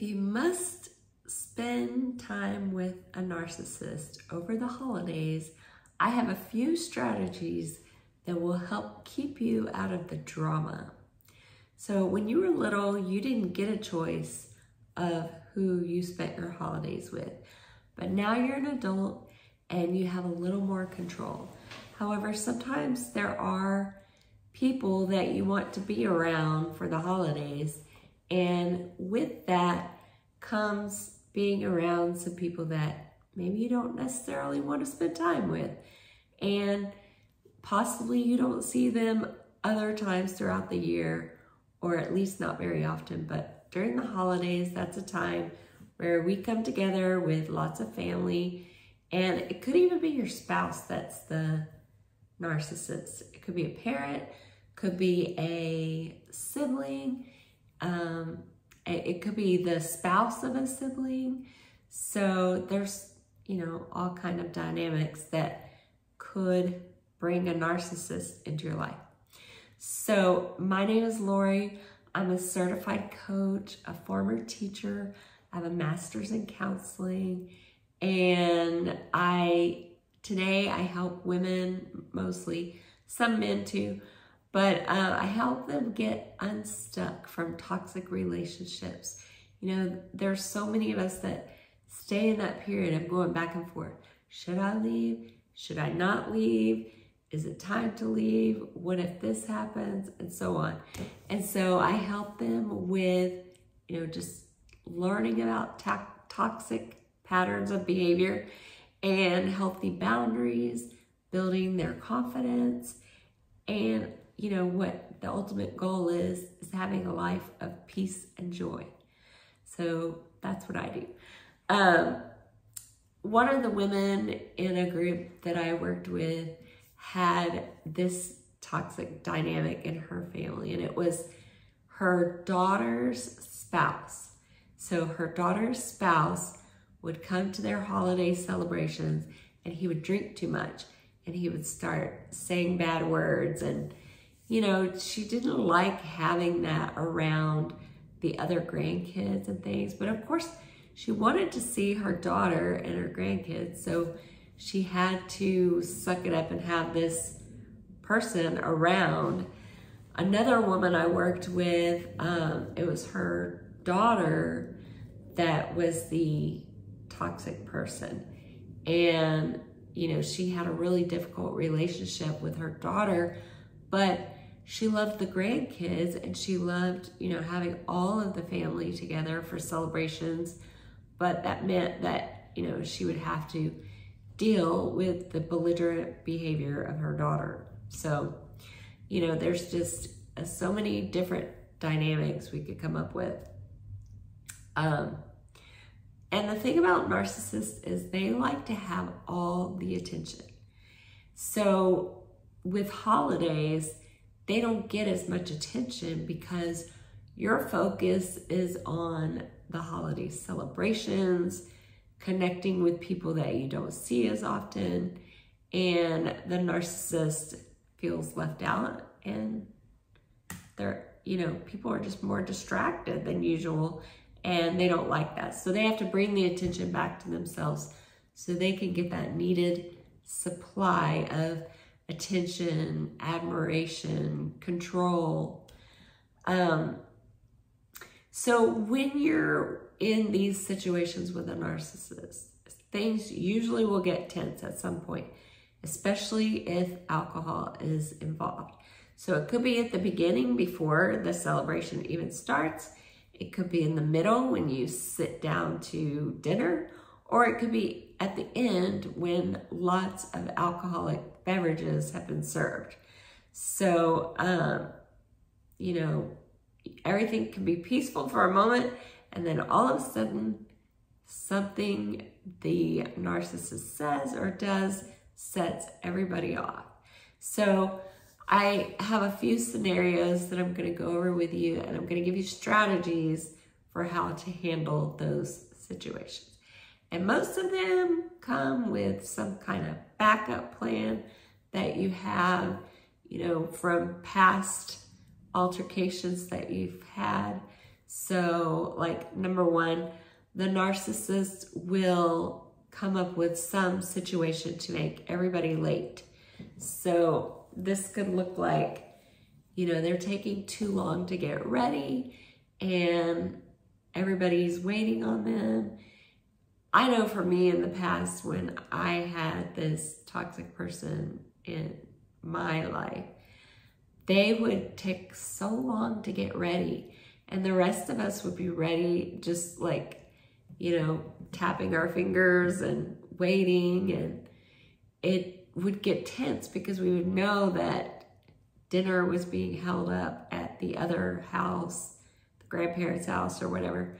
you must spend time with a narcissist over the holidays, I have a few strategies that will help keep you out of the drama. So when you were little, you didn't get a choice of who you spent your holidays with, but now you're an adult and you have a little more control. However, sometimes there are people that you want to be around for the holidays, and with that comes being around some people that maybe you don't necessarily want to spend time with, and possibly you don't see them other times throughout the year, or at least not very often. But during the holidays, that's a time where we come together with lots of family, and it could even be your spouse that's the narcissist. It could be a parent, could be a sibling, it could be the spouse of a sibling. So there's, all kind of dynamics that could bring a narcissist into your life. So my name is Lori. I'm a certified coach, a former teacher. I have a master's in counseling, and today I help women mostly, some men too, but I help them get unstuck from toxic relationships. There's so many of us that stay in that period of going back and forth. Should I leave? Should I not leave? Is it time to leave? What if this happens? And so on. And so I help them with, just learning about toxic patterns of behavior and healthy boundaries, building their confidence, and what the ultimate goal is having a life of peace and joy. So that's what I do. One of the women in a group that I worked with had this toxic dynamic in her family, and it was her daughter's spouse. So her daughter's spouse would come to their holiday celebrations, and he would drink too much, and he would start saying bad words, and she didn't like having that around the other grandkids and things. But of course, she wanted to see her daughter and her grandkids, so she had to suck it up and have this person around. Another woman I worked with, it was her daughter that was the toxic person. And, she had a really difficult relationship with her daughter, but she loved the grandkids, and she loved, having all of the family together for celebrations. But that meant that, she would have to deal with the belligerent behavior of her daughter. So, there's just so many different dynamics we could come up with. And the thing about narcissists is they like to have all the attention. So with holidays, they don't get as much attention because your focus is on the holiday celebrations, connecting with people that you don't see as often, and the narcissist feels left out, and people are just more distracted than usual, and they don't like that. So they have to bring the attention back to themselves so they can get that needed supply of attention, admiration, control. So when you're in these situations with a narcissist, things usually will get tense at some point, especially if alcohol is involved. So it could be at the beginning before the celebration even starts. It could be in the middle when you sit down to dinner, or it could be at the end when lots of alcoholic beverages have been served. So, everything can be peaceful for a moment, and then all of a sudden, something the narcissist says or does sets everybody off. So I have a few scenarios that I'm going to go over with you, and I'm going to give you strategies for how to handle those situations. And most of them come with some kind of backup plan that you have, from past altercations that you've had. So like number one, the narcissist will come up with some situation to make everybody late. So this could look like, they're taking too long to get ready and everybody's waiting on them. I know for me in the past, when I had this toxic person in my life, they would take so long to get ready, and the rest of us would be ready, just like, tapping our fingers and waiting, and it would get tense because we would know that dinner was being held up at the other house, the grandparents' house or whatever.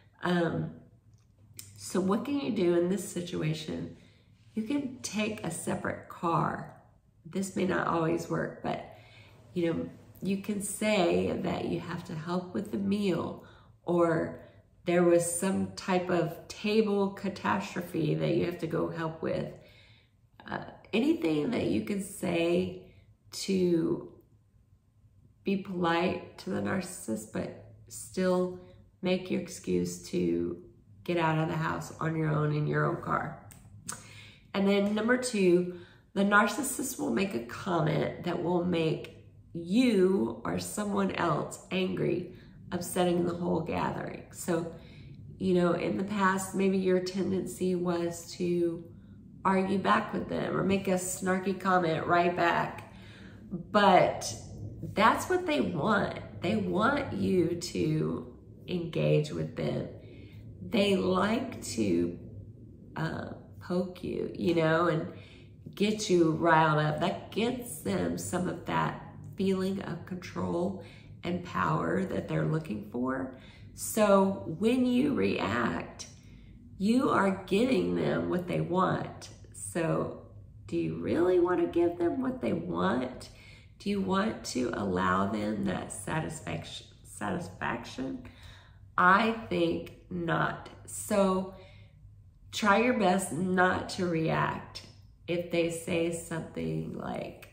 So what can you do in this situation? You can take a separate car. This may not always work, but you can say that you have to help with the meal, or there was some type of table catastrophe that you have to go help with. Anything that you can say to be polite to the narcissist, but still make your excuse to get out of the house on your own in your own car. And then number two, the narcissist will make a comment that will make you or someone else angry, upsetting the whole gathering. So, in the past, maybe your tendency was to argue back with them or make a snarky comment right back. But that's what they want. They want you to engage with them. They like to poke you, and get you riled up. That gets them some of that feeling of control and power that they're looking for. So when you react, you are giving them what they want. So do you really want to give them what they want? Do you want to allow them that satisfaction? I think not. So try your best not to react if they say something like,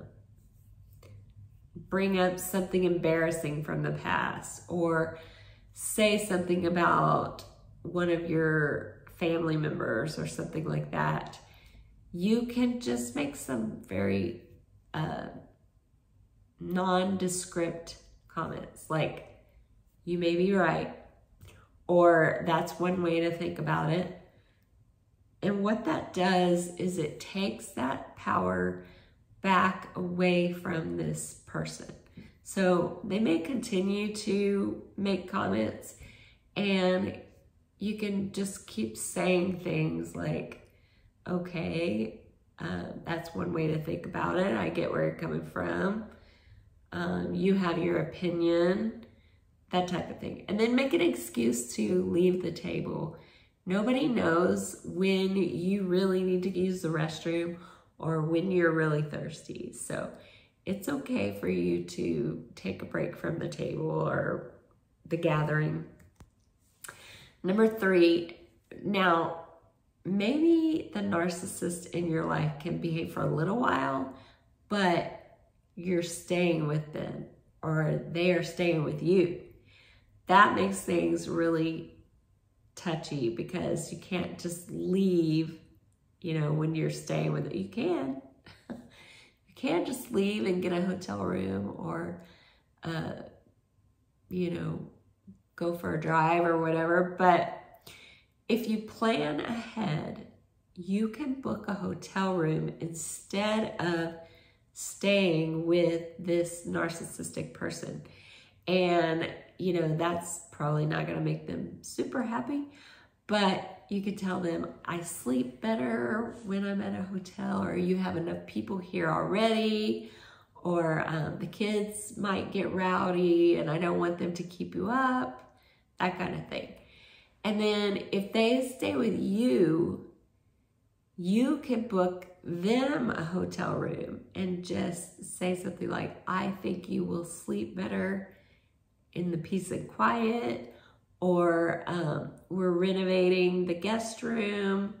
bring up something embarrassing from the past, or say something about one of your family members or something like that. You can just make some very nondescript comments, like, you may be right, or that's one way to think about it. And what that does is it takes that power back away from this person. So they may continue to make comments, and you can just keep saying things like, okay, that's one way to think about it. I get where you're coming from. You have your opinion, that type of thing. And then make an excuse to leave the table. Nobody knows when you really need to use the restroom or when you're really thirsty. So it's okay for you to take a break from the table or the gathering. Number three, now maybe the narcissist in your life can behave for a little while, but you're staying with them or they are staying with you. That makes things really touchy because you can't just leave, when you're staying with it. You can. You can't just leave and get a hotel room or, go for a drive or whatever. But if you plan ahead, you can book a hotel room instead of staying with this narcissistic person. And, that's probably not going to make them super happy, but you could tell them, I sleep better when I'm at a hotel, or you have enough people here already, or the kids might get rowdy and I don't want them to keep you up, that kind of thing. And then if they stay with you, you can book them a hotel room and just say something like, I think you will sleep better in the peace and quiet, or we're renovating the guest room.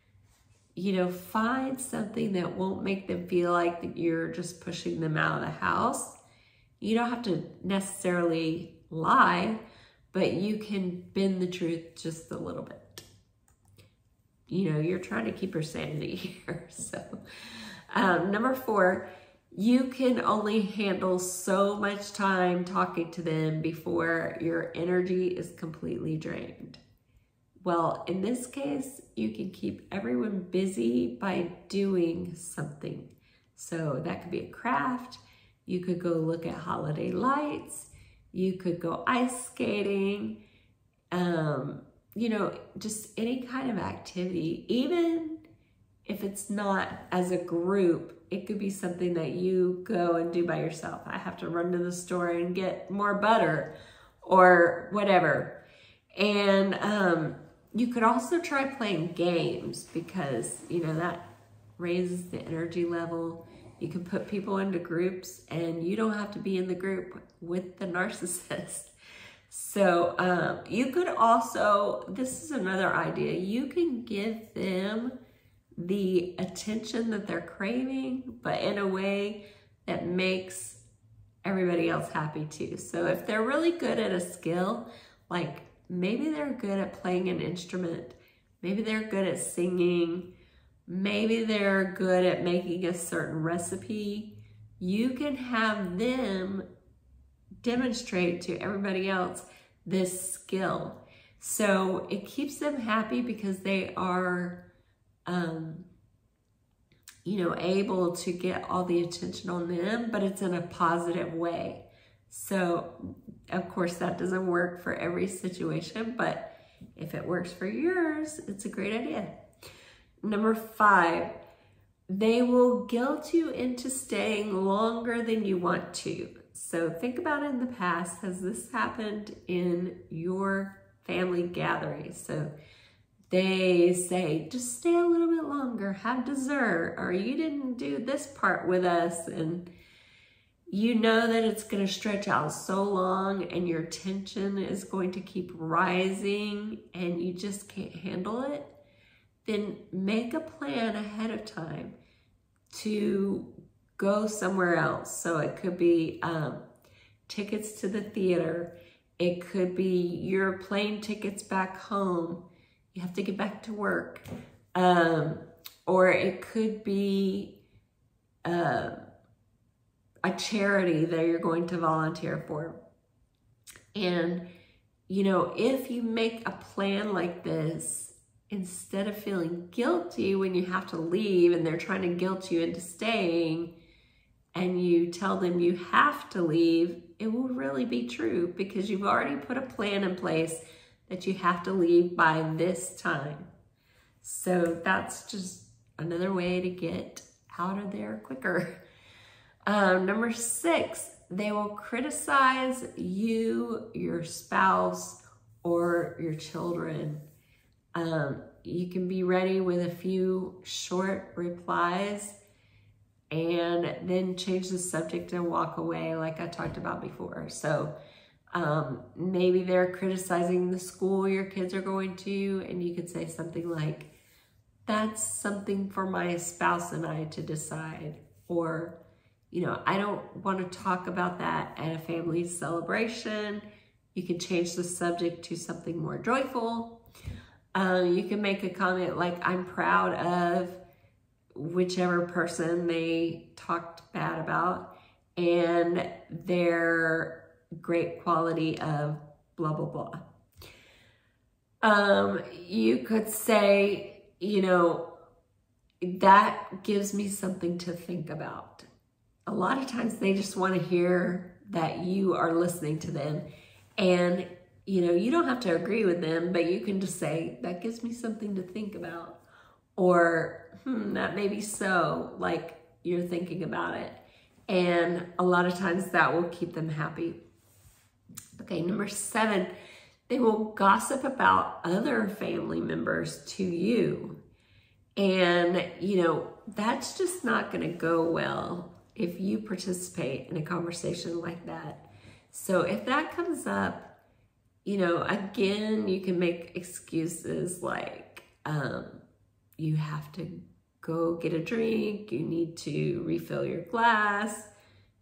Find something that won't make them feel like that you're just pushing them out of the house. You don't have to necessarily lie, but you can bend the truth just a little bit. You know, you're trying to keep your sanity here. So, number 4, you can only handle so much time talking to them before your energy is completely drained. Well, in this case, you can keep everyone busy by doing something. So that could be a craft. You could go look at holiday lights. You could go ice skating. You know, just any kind of activity. Even if it's not as a group, it could be something that you go and do by yourself. I have to run to the store and get more butter or whatever. And you could also try playing games because, you know, that raises the energy level. You can put people into groups and you don't have to be in the group with the narcissist. So you could also, this is another idea, you can give them the attention that they're craving, but in a way that makes everybody else happy too. So if they're really good at a skill, like maybe they're good at playing an instrument, maybe they're good at singing, maybe they're good at making a certain recipe, you can have them demonstrate to everybody else this skill. So it keeps them happy because they are, you know, able to get all the attention on them, but it's in a positive way. So of course that doesn't work for every situation, but if it works for yours, it's a great idea. Number 5, they will guilt you into staying longer than you want to. So think about it in the past. Has this happened in your family gatherings? So they say, just stay a little bit longer, have dessert, or you didn't do this part with us. And you know that it's going to stretch out so long and your tension is going to keep rising and you just can't handle it. Then make a plan ahead of time to go somewhere else. So it could be tickets to the theater. It could be your plane tickets back home. You have to get back to work. Or it could be a charity that you're going to volunteer for. And, you know, if you make a plan like this, instead of feeling guilty when you have to leave and they're trying to guilt you into staying and you tell them you have to leave, it will really be true because you've already put a plan in place that you have to leave by this time. So that's just another way to get out of there quicker. Number 6, they will criticize you, your spouse, or your children. You can be ready with a few short replies and then change the subject and walk away like I talked about before. So maybe they're criticizing the school your kids are going to, and you could say something like, that's something for my spouse and I to decide. Or, you know, I don't want to talk about that at a family celebration. You can change the subject to something more joyful. You can make a comment like, I'm proud of whichever person they talked bad about and their great quality of blah, blah, blah. You could say, you know, that gives me something to think about. A lot of times they just want to hear that you are listening to them. And, you know, you don't have to agree with them, but you can just say, that gives me something to think about. Or, that may be so, like you're thinking about it. And a lot of times that will keep them happy. Okay, number 7, they will gossip about other family members to you. And, you know, that's just not going to go well if you participate in a conversation like that. So if that comes up, you know, again, you can make excuses like you have to go get a drink, you need to refill your glass,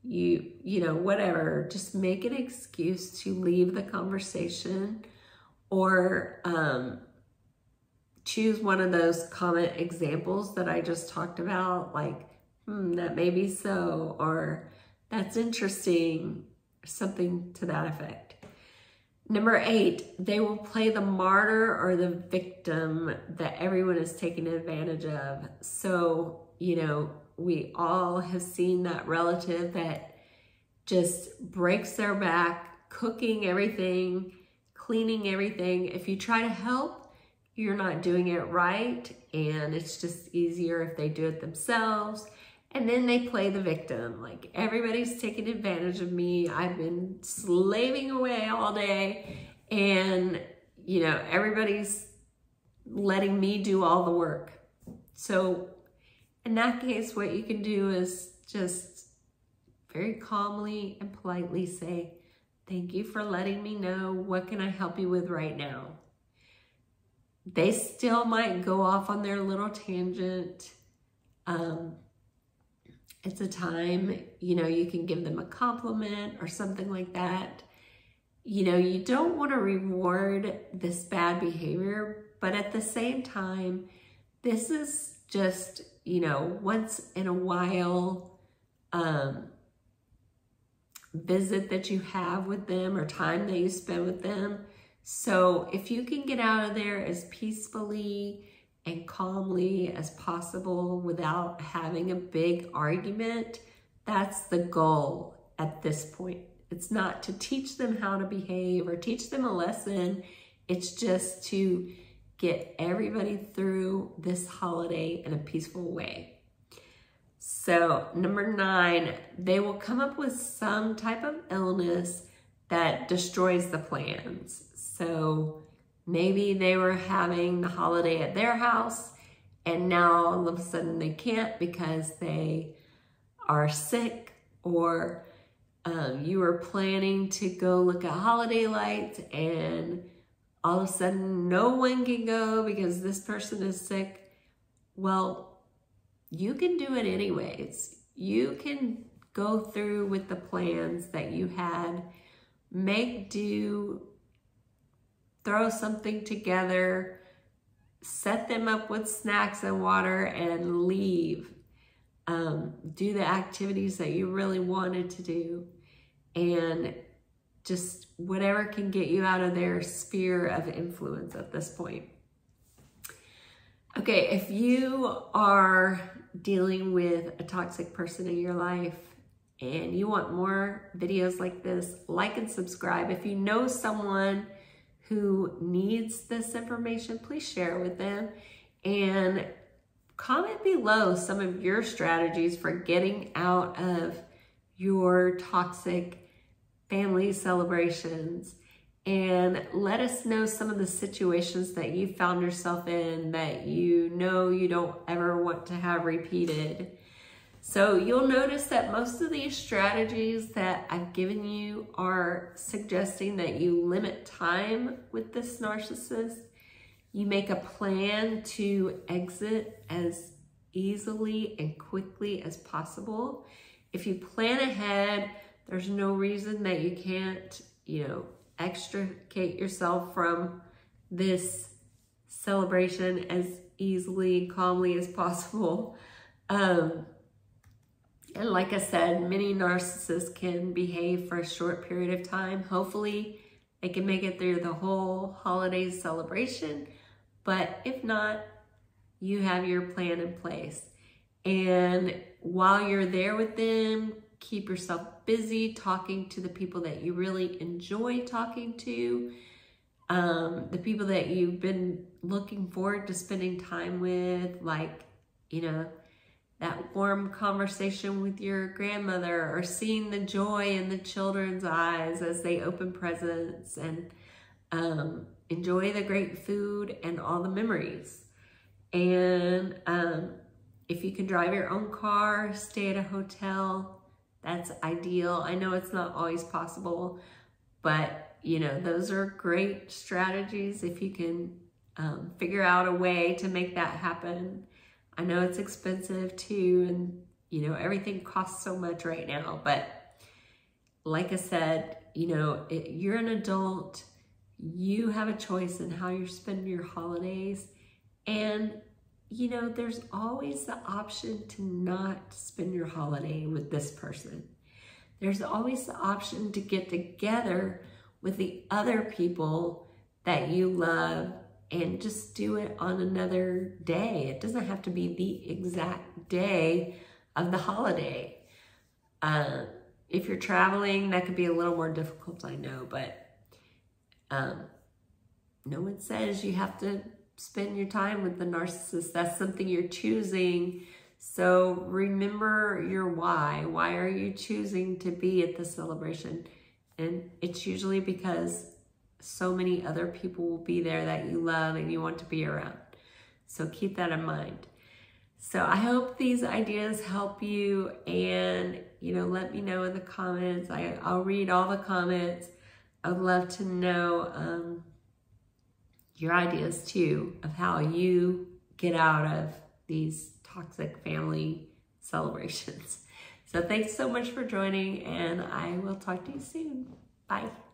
you know, whatever, just make an excuse to leave the conversation, or choose one of those common examples that I just talked about, like, that may be so, or that's interesting, something to that effect. Number 8, they will play the martyr or the victim that everyone is taking advantage of. So, you know, we all have seen that relative that just breaks their back, cooking everything, cleaning everything. If you try to help, you're not doing it right, and it's just easier if they do it themselves. And then they play the victim, like, everybody's taking advantage of me. I've been slaving away all day, and, you know, everybody's letting me do all the work. So in that case, what you can do is just very calmly and politely say, thank you for letting me know. What can I help you with right now? They still might go off on their little tangent. It's a time, you know, you can give them a compliment or something like that. You know, you don't want to reward this bad behavior, but at the same time, this is just, you know, once in a while visit that you have with them, or time that you spend with them. So if you can get out of there as peacefully and calmly as possible without having a big argument, that's the goal at this point. It's not to teach them how to behave or teach them a lesson. It's just to get everybody through this holiday in a peaceful way. So number 9, they will come up with some type of illness that destroys the plans. So maybe they were having the holiday at their house, and now all of a sudden they can't because they are sick, or you were planning to go look at holiday lights, and all of a sudden no one can go because this person is sick. Well, you can do it anyways. You can go through with the plans that you had, make do, throw something together, set them up with snacks and water, and leave. Do the activities that you really wanted to do, and just whatever can get you out of their sphere of influence at this point. Okay, if you are dealing with a toxic person in your life and you want more videos like this, like and subscribe. If you know someone who needs this information, please share it with them, and comment below some of your strategies for getting out of your toxic family celebrations, and let us know some of the situations that you found yourself in that you know you don't ever want to have repeated. So you'll notice that most of these strategies that I've given you are suggesting that you limit time with this narcissist. You make a plan to exit as easily and quickly as possible. If you plan ahead, there's no reason that you can't, you know, extricate yourself from this celebration as easily and calmly as possible. And like I said, many narcissists can behave for a short period of time. Hopefully, they can make it through the whole holiday celebration. But if not, you have your plan in place. And while you're there with them, keep yourself busy talking to the people that you really enjoy talking to, the people that you've been looking forward to spending time with, like, you know, that warm conversation with your grandmother, or seeing the joy in the children's eyes as they open presents, and enjoy the great food and all the memories. And if you can drive your own car, stay at a hotel, that's ideal. I know it's not always possible, but you know, those are great strategies if you can figure out a way to make that happen. I know it's expensive too, and You know, everything costs so much right now, but like I said, you know, you're an adult, you have a choice in how you're spending your holidays, and you know, there's always the option to not spend your holiday with this person. There's always the option to get together with the other people that you love and just do it on another day. It doesn't have to be the exact day of the holiday. If you're traveling, that could be a little more difficult, I know, but no one says you have to spend your time with the narcissist. That's something you're choosing. So remember your why. Why are you choosing to be at the celebration? And it's usually because so many other people will be there that you love and you want to be around. So keep that in mind. So I hope these ideas help you, and you know, let me know in the comments. I'll read all the comments. I would love to know your ideas too of how you get out of these toxic family celebrations. So thanks so much for joining, and I will talk to you soon. Bye.